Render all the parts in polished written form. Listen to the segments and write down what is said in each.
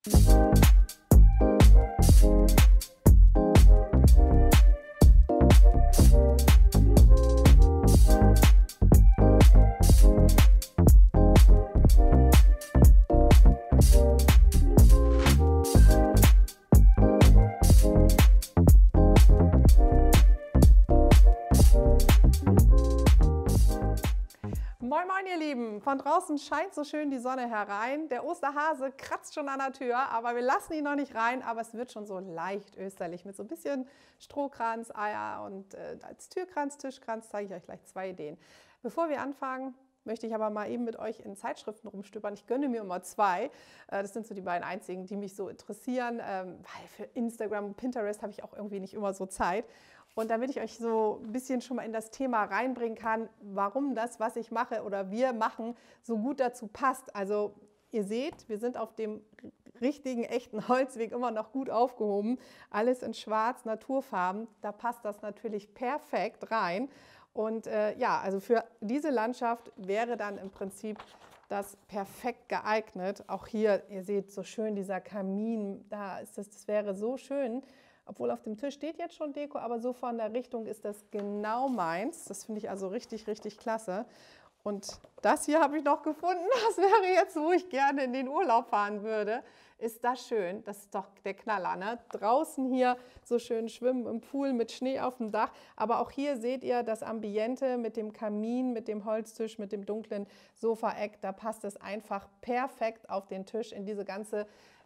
Moin Moin ihr Lieben, von draußen scheint so schön die Sonne herein. Der Osterhase kratzt schon an der Tür, aber wir lassen ihn noch nicht rein, aber es wird schon so leicht österlich mit so ein bisschen Strohkranz, Eier und als Türkranz, Tischkranz zeige ich euch gleich zwei Ideen. Bevor wir anfangen, möchte ich aber mal eben mit euch in Zeitschriften rumstöbern. Ich gönne mir immer zwei. Das sind so die beiden einzigen, die mich so interessieren, weil für Instagram und Pinterest habe ich auch irgendwie nicht immer so Zeit. Und damit ich euch so ein bisschen schon mal in das Thema reinbringen kann, warum das, was ich mache oder wir machen, so gut dazu passt. Also ihr seht, wir sind auf dem richtigen, echten Holzweg immer noch gut aufgehoben. Alles in schwarz, Naturfarben, da passt das natürlich perfekt rein. Und ja, also für diese Landschaft wäre dann im Prinzip das perfekt geeignet. Auch hier, ihr seht so schön dieser Kamin, da ist das wäre so schön. Obwohl auf dem Tisch steht jetzt schon Deko, aber so von der Richtung ist das genau meins. Das finde ich also richtig, richtig klasse. Und das hier habe ich noch gefunden. Das wäre jetzt, wo ich gerne in den Urlaub fahren würde. Ist das schön? Das ist doch der Knaller, ne? Draußen hier so schön schwimmen im Pool mit Schnee auf dem Dach. Aber auch hier seht ihr das Ambiente mit dem Kamin, mit dem Holztisch, mit dem dunklen Sofaeck. Da passt es einfach perfekt auf den Tisch in diese ganze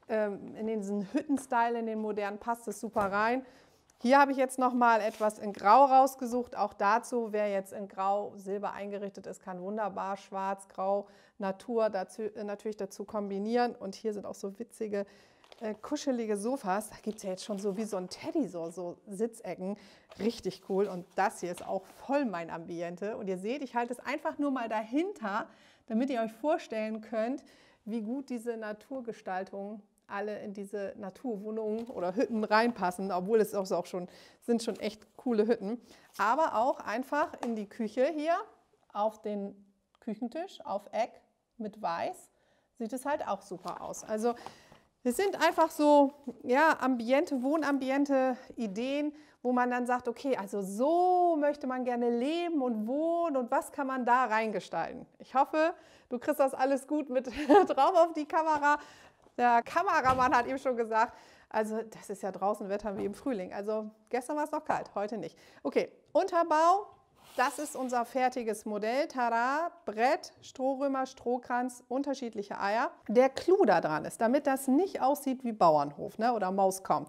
in diesen Hüttenstyle, in den modernen, passt es super rein. Hier habe ich jetzt noch mal etwas in Grau rausgesucht. Auch dazu, wer jetzt in Grau, Silber eingerichtet ist, kann wunderbar Schwarz, Grau, Natur natürlich dazu kombinieren. Und hier sind auch so witzige, kuschelige Sofas. Da gibt es ja jetzt schon so wie so ein Teddy, so Sitzecken. Richtig cool. Und das hier ist auch voll mein Ambiente. Und ihr seht, ich halte es einfach nur mal dahinter, damit ihr euch vorstellen könnt, wie gut diese Naturgestaltung alle in diese Naturwohnungen oder Hütten reinpassen, obwohl es auch schon sind schon echt coole Hütten. Aber auch einfach in die Küche hier auf den Küchentisch, auf Eck mit Weiß, sieht es halt auch super aus. Also es sind einfach so ja, Wohnambiente, Ideen, wo man dann sagt, okay, also so möchte man gerne leben und wohnen und was kann man da reingestalten. Ich hoffe, du kriegst das alles gut mit drauf auf die Kamera. Der Kameramann hat eben schon gesagt, also das ist ja draußen Wetter wie im Frühling. Also gestern war es noch kalt, heute nicht. Okay, Unterbau, das ist unser fertiges Modell. Tada, Brett, Strohrömer, Strohkranz, unterschiedliche Eier. Der Clou da dran ist, damit das nicht aussieht wie Bauernhof, ne, oder Maus kommt,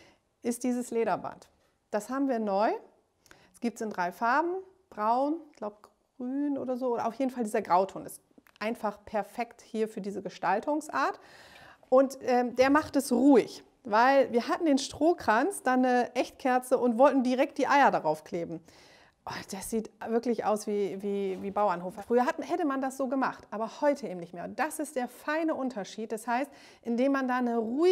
ist dieses Lederband. Das haben wir neu. Es gibt es in 3 Farben, braun, ich glaube grün oder so. Oder auf jeden Fall dieser Grauton ist einfach perfekt hier für diese Gestaltungsart. Und der macht es ruhig, weil wir hatten den Strohkranz, dann eine Echtkerze und wollten direkt die Eier darauf kleben. Oh, das sieht wirklich aus wie Bauernhof. Früher hätte man das so gemacht, aber heute eben nicht mehr. Und das ist der feine Unterschied. Das heißt, indem man da einen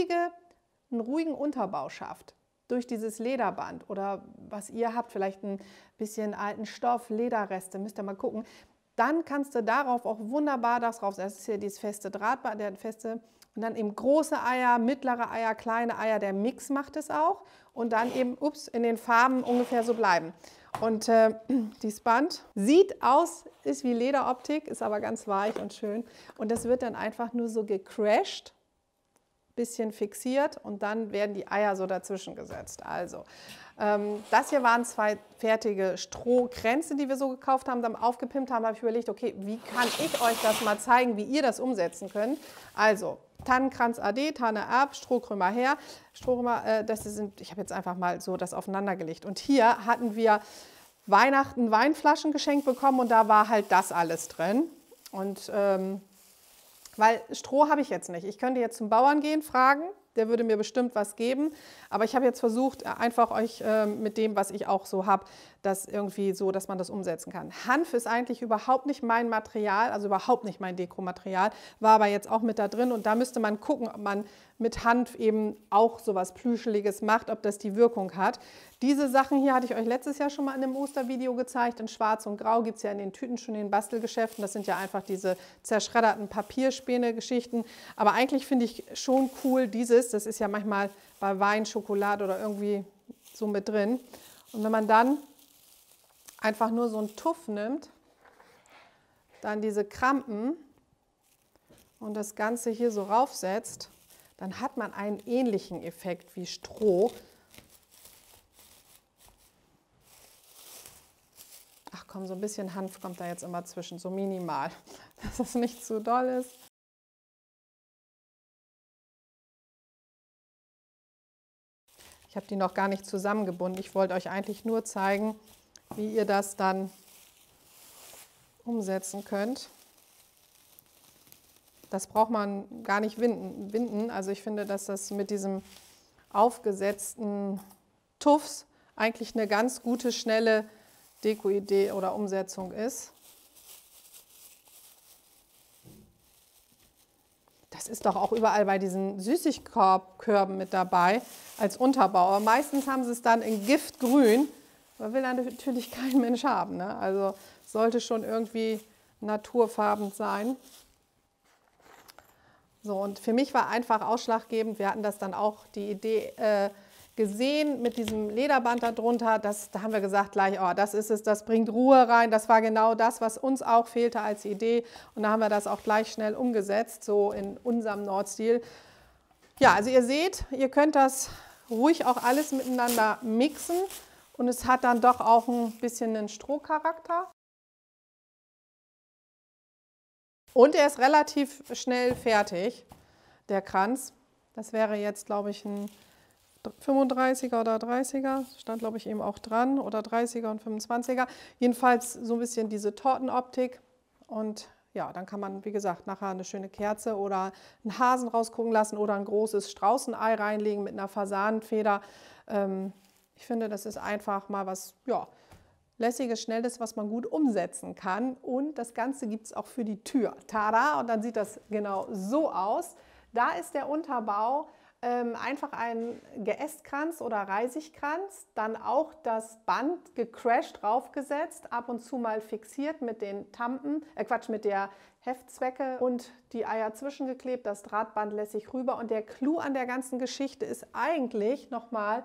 ruhigen Unterbau schafft, durch dieses Lederband oder was ihr habt, vielleicht ein bisschen alten Stoff, Lederreste, müsst ihr mal gucken, dann kannst du darauf auch wunderbar das drauf. Das ist hier dieses feste Drahtband, der feste. Und dann eben große Eier, mittlere Eier, kleine Eier, der Mix macht es auch. Und dann eben, in den Farben ungefähr so bleiben. Und dieses Band sieht aus, ist wie Lederoptik, ist aber ganz weich und schön. Und das wird dann einfach nur so gecrashed, bisschen fixiert und dann werden die Eier so dazwischen gesetzt. Also, das hier waren 2 fertige Strohkränze, die wir so gekauft haben, dann aufgepimpt haben, habe ich überlegt, okay, wie kann ich euch das mal zeigen, wie ihr das umsetzen könnt. Also, Tannenkranz AD, Tanne ab, Strohkrömer her. Strohkrömer, ich habe jetzt einfach mal so das aufeinandergelegt. Und hier hatten wir Weihnachten Weinflaschen geschenkt bekommen und da war halt das alles drin. Und weil Stroh habe ich jetzt nicht. Ich könnte jetzt zum Bauern gehen, fragen, der würde mir bestimmt was geben. Aber ich habe jetzt versucht, einfach euch mit dem, was ich auch so habe, das irgendwie so, dass man das umsetzen kann. Hanf ist eigentlich überhaupt nicht mein Material, also überhaupt nicht mein Dekomaterial, war aber jetzt auch mit da drin und da müsste man gucken, ob man mit Hanf eben auch sowas Plüscheliges macht, ob das die Wirkung hat. Diese Sachen hier hatte ich euch letztes Jahr schon mal in einem Ostervideo gezeigt. In Schwarz und Grau gibt es ja in den Tüten schon in den Bastelgeschäften. Das sind ja einfach diese zerschredderten Papierspäne-Geschichten. Aber eigentlich finde ich schon cool dieses, das ist ja manchmal bei Wein, Schokolade oder irgendwie so mit drin. Und wenn man dann einfach nur so einen Tuff nimmt, dann diese Krampen und das Ganze hier so raufsetzt, dann hat man einen ähnlichen Effekt wie Stroh. Ach komm, so ein bisschen Hanf kommt da jetzt immer zwischen, so minimal, dass es nicht zu doll ist. Ich habe die noch gar nicht zusammengebunden. Ich wollte euch eigentlich nur zeigen, wie ihr das dann umsetzen könnt. Das braucht man gar nicht winden. Also ich finde, dass das mit diesem aufgesetzten Tuffs eigentlich eine ganz gute, schnelle Deko-Idee oder Umsetzung ist. Das ist doch auch überall bei diesen Süßigkörben mit dabei als Unterbau. Aber meistens haben sie es dann in Giftgrün. Das will dann natürlich kein Mensch haben, ne? Also sollte schon irgendwie naturfarben sein. So, und für mich war einfach ausschlaggebend, wir hatten das dann auch die Idee gesehen mit diesem Lederband darunter, da haben wir gesagt gleich, oh, das ist es, das bringt Ruhe rein, das war genau das, was uns auch fehlte als Idee und da haben wir das auch gleich schnell umgesetzt, so in unserem Nordstil. Ja, also ihr seht, ihr könnt das ruhig auch alles miteinander mixen und es hat dann doch auch ein bisschen einen Strohcharakter. Und er ist relativ schnell fertig, der Kranz. Das wäre jetzt, glaube ich, ein 35er oder 30er, stand, glaube ich, eben auch dran, oder 30er und 25er. Jedenfalls so ein bisschen diese Tortenoptik. Und ja, dann kann man, wie gesagt, nachher eine schöne Kerze oder einen Hasen rausgucken lassen oder ein großes Straußenei reinlegen mit einer Fasanenfeder. Ich finde, das ist einfach mal was, ja, Lässiges, Schnelles, was man gut umsetzen kann. Und das Ganze gibt es auch für die Tür. Tada! Und dann sieht das genau so aus. Da ist der Unterbau einfach ein Geästkranz oder Reisigkranz. Dann auch das Band gecrashed draufgesetzt, ab und zu mal fixiert mit den Tampen, mit der Heftzwecke und die Eier zwischengeklebt, das Drahtband lässig rüber. Und der Clou an der ganzen Geschichte ist eigentlich nochmal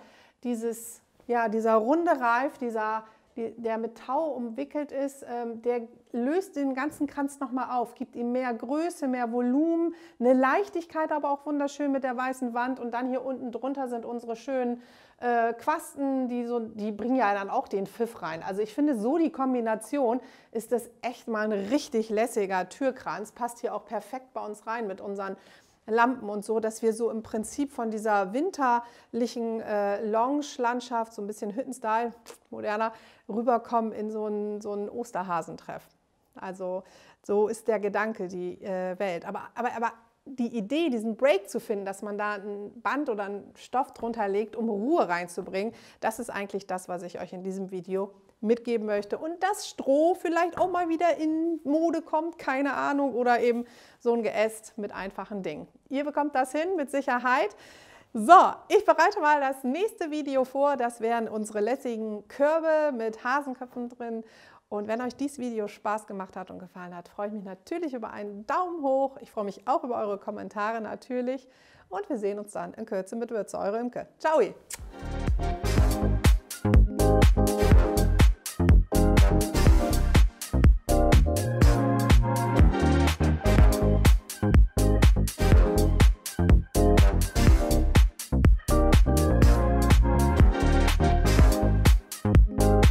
dieser runde Reif, der mit Tau umwickelt ist, der löst den ganzen Kranz nochmal auf, gibt ihm mehr Größe, mehr Volumen, eine Leichtigkeit, aber auch wunderschön mit der weißen Wand. Und dann hier unten drunter sind unsere schönen Quasten, die bringen ja dann auch den Pfiff rein. Also ich finde, so die Kombination ist das echt mal ein richtig lässiger Türkranz. Passt hier auch perfekt bei uns rein mit unseren Lampen und so, dass wir so im Prinzip von dieser winterlichen Lounge-Landschaft, so ein bisschen Hüttenstyle, moderner, rüberkommen in so einen Osterhasentreff. Also so ist der Gedanke, die Welt. Aber die Idee, diesen Break zu finden, dass man da ein Band oder einen Stoff drunter legt, um Ruhe reinzubringen, das ist eigentlich das, was ich euch in diesem Video mitgeben möchte. Und dass Stroh vielleicht auch mal wieder in Mode kommt, keine Ahnung, oder eben so ein Geäst mit einfachen Dingen. Ihr bekommt das hin, mit Sicherheit. So, ich bereite mal das nächste Video vor. Das wären unsere lässigen Körbe mit Hasenköpfen drin. Und wenn euch dieses Video Spaß gemacht hat und gefallen hat, freue ich mich natürlich über einen Daumen hoch. Ich freue mich auch über eure Kommentare natürlich. Und wir sehen uns dann in Kürze mit Würze. Eure Imke. Ciao!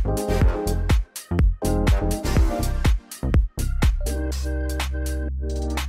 Thank you.